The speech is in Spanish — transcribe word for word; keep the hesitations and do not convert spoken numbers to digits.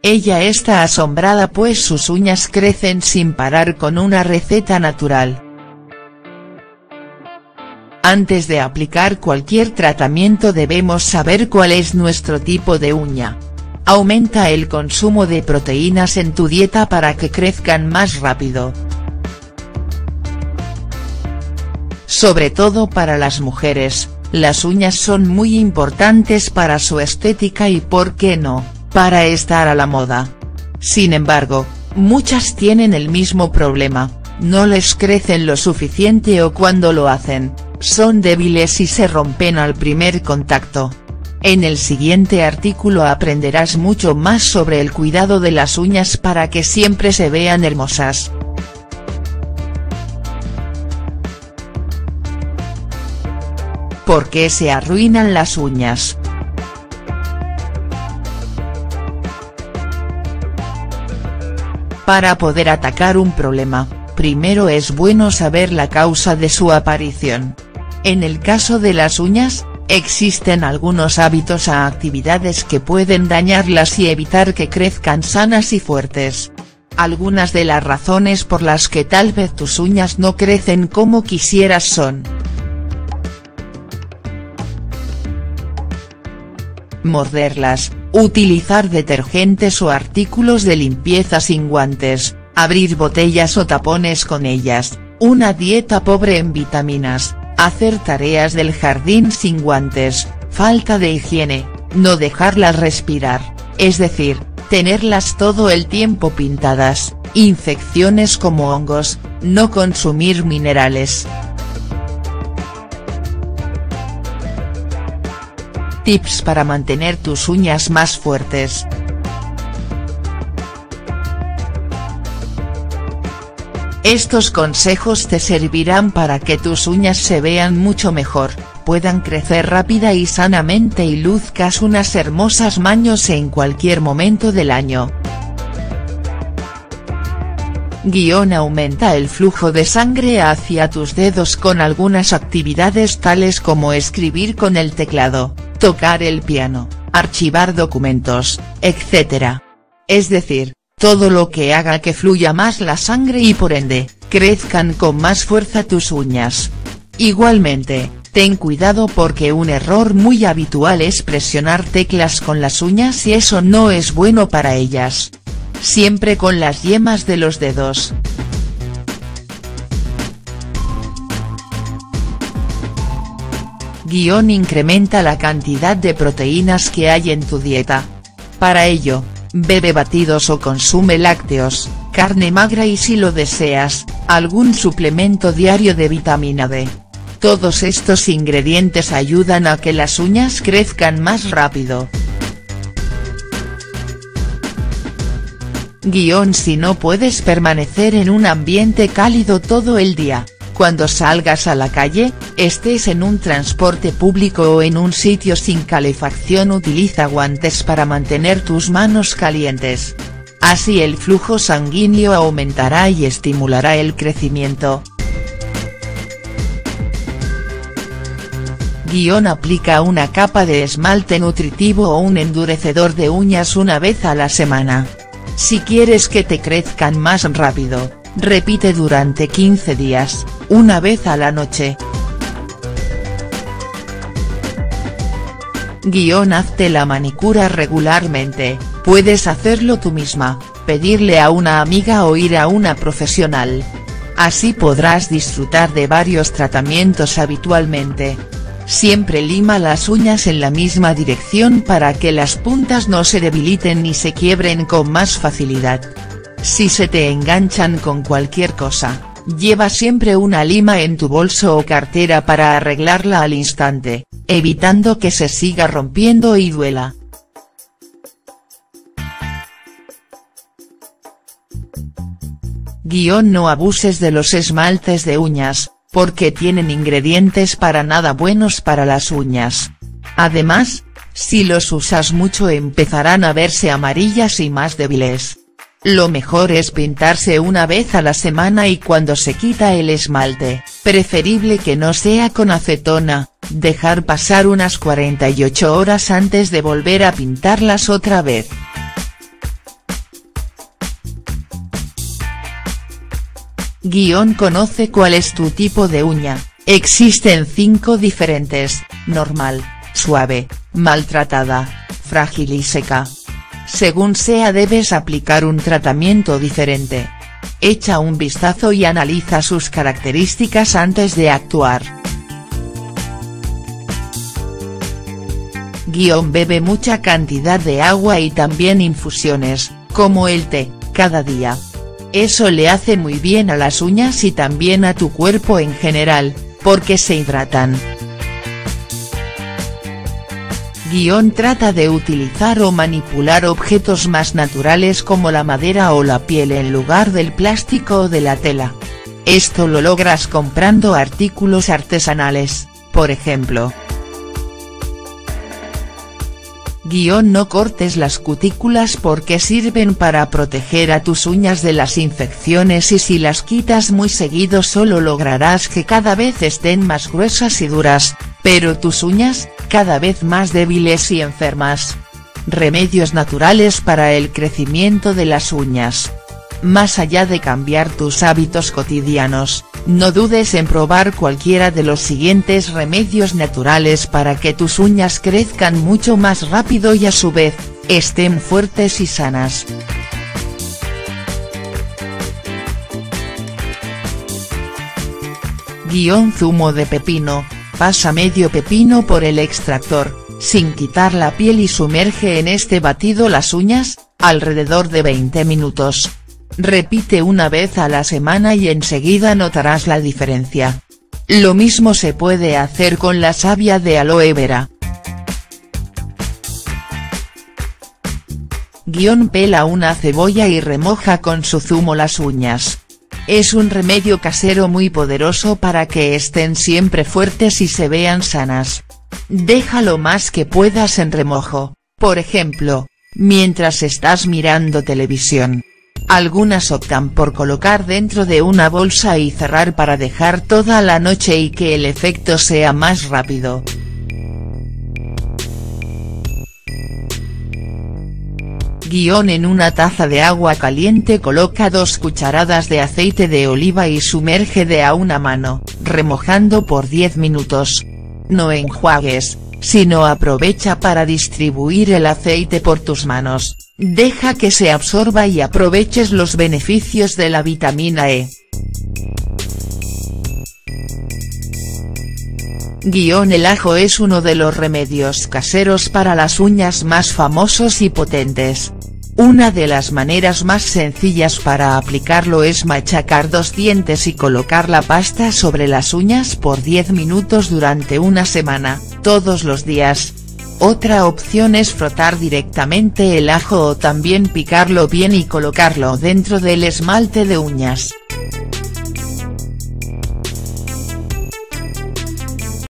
Ella está asombrada pues sus uñas crecen sin parar con una receta natural. Antes de aplicar cualquier tratamiento debemos saber cuál es nuestro tipo de uña. Aumenta el consumo de proteínas en tu dieta para que crezcan más rápido. Sobre todo para las mujeres, las uñas son muy importantes para su estética y, ¿por qué no?, para estar a la moda. Sin embargo, muchas tienen el mismo problema, no les crecen lo suficiente o cuando lo hacen, son débiles y se rompen al primer contacto. En el siguiente artículo aprenderás mucho más sobre el cuidado de las uñas para que siempre se vean hermosas. ¿Por qué se arruinan las uñas? Para poder atacar un problema, primero es bueno saber la causa de su aparición. En el caso de las uñas, existen algunos hábitos o actividades que pueden dañarlas y evitar que crezcan sanas y fuertes. Algunas de las razones por las que tal vez tus uñas no crecen como quisieras son: morderlas, utilizar detergentes o artículos de limpieza sin guantes, abrir botellas o tapones con ellas, una dieta pobre en vitaminas, hacer tareas del jardín sin guantes, falta de higiene, no dejarlas respirar, es decir, tenerlas todo el tiempo pintadas, infecciones como hongos, no consumir minerales. Tips para mantener tus uñas más fuertes. Estos consejos te servirán para que tus uñas se vean mucho mejor, puedan crecer rápida y sanamente y luzcas unas hermosas manos en cualquier momento del año. Guión aumenta el flujo de sangre hacia tus dedos con algunas actividades tales como escribir con el teclado, tocar el piano, archivar documentos, etcétera. Es decir, todo lo que haga que fluya más la sangre y por ende, crezcan con más fuerza tus uñas. Igualmente, ten cuidado porque un error muy habitual es presionar teclas con las uñas y eso no es bueno para ellas. Siempre con las yemas de los dedos. Guión incrementa la cantidad de proteínas que hay en tu dieta. Para ello, bebe batidos o consume lácteos, carne magra y si lo deseas, algún suplemento diario de vitamina D. Todos estos ingredientes ayudan a que las uñas crezcan más rápido. Guión si no puedes permanecer en un ambiente cálido todo el día, cuando salgas a la calle, estés en un transporte público o en un sitio sin calefacción utiliza guantes para mantener tus manos calientes. Así el flujo sanguíneo aumentará y estimulará el crecimiento. Guión aplica una capa de esmalte nutritivo o un endurecedor de uñas una vez a la semana. Si quieres que te crezcan más rápido, repite durante quince días, una vez a la noche. Guión hazte la manicura regularmente, puedes hacerlo tú misma, pedirle a una amiga o ir a una profesional. Así podrás disfrutar de varios tratamientos habitualmente. Siempre lima las uñas en la misma dirección para que las puntas no se debiliten ni se quiebren con más facilidad. Si se te enganchan con cualquier cosa, lleva siempre una lima en tu bolso o cartera para arreglarla al instante, evitando que se siga rompiendo y duela. Guión no abuses de los esmaltes de uñas, porque tienen ingredientes para nada buenos para las uñas. Además, si los usas mucho empezarán a verse amarillas y más débiles. Lo mejor es pintarse una vez a la semana y cuando se quita el esmalte, preferible que no sea con acetona, dejar pasar unas cuarenta y ocho horas antes de volver a pintarlas otra vez. Guión conoce cuál es tu tipo de uña, existen cinco diferentes: normal, suave, maltratada, frágil y seca. Según sea debes aplicar un tratamiento diferente. Echa un vistazo y analiza sus características antes de actuar. Guión bebe mucha cantidad de agua y también infusiones, como el té, cada día. Eso le hace muy bien a las uñas y también a tu cuerpo en general, porque se hidratan. Guión trata de utilizar o manipular objetos más naturales como la madera o la piel en lugar del plástico o de la tela. Esto lo logras comprando artículos artesanales, por ejemplo. Guión no cortes las cutículas porque sirven para proteger a tus uñas de las infecciones y si las quitas muy seguido solo lograrás que cada vez estén más gruesas y duras, pero tus uñas, cada vez más débiles y enfermas. Remedios naturales para el crecimiento de las uñas. Más allá de cambiar tus hábitos cotidianos, no dudes en probar cualquiera de los siguientes remedios naturales para que tus uñas crezcan mucho más rápido y a su vez, estén fuertes y sanas. Guión zumo de pepino, pasa medio pepino por el extractor, sin quitar la piel y sumerge en este batido las uñas, alrededor de veinte minutos. Repite una vez a la semana y enseguida notarás la diferencia. Lo mismo se puede hacer con la savia de aloe vera. Guión pela una cebolla y remoja con su zumo las uñas. Es un remedio casero muy poderoso para que estén siempre fuertes y se vean sanas. Deja lo más que puedas en remojo, por ejemplo, mientras estás mirando televisión. Algunas optan por colocar dentro de una bolsa y cerrar para dejar toda la noche y que el efecto sea más rápido. Guión en una taza de agua caliente coloca dos cucharadas de aceite de oliva y sumerge de a una mano, remojando por diez minutos. No enjuagues, sino aprovecha para distribuir el aceite por tus manos. Deja que se absorba y aproveches los beneficios de la vitamina E. Guión el ajo es uno de los remedios caseros para las uñas más famosos y potentes. Una de las maneras más sencillas para aplicarlo es machacar dos dientes y colocar la pasta sobre las uñas por diez minutos durante una semana, todos los días. Otra opción es frotar directamente el ajo o también picarlo bien y colocarlo dentro del esmalte de uñas.